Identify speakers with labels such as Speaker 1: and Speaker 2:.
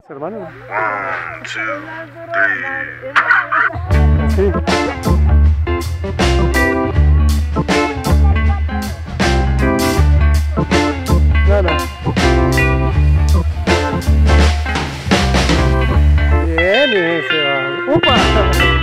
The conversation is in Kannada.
Speaker 1: Hermano.
Speaker 2: 1, 2, 3.
Speaker 1: Así. Nada. Bien, ese va. ¡Upa!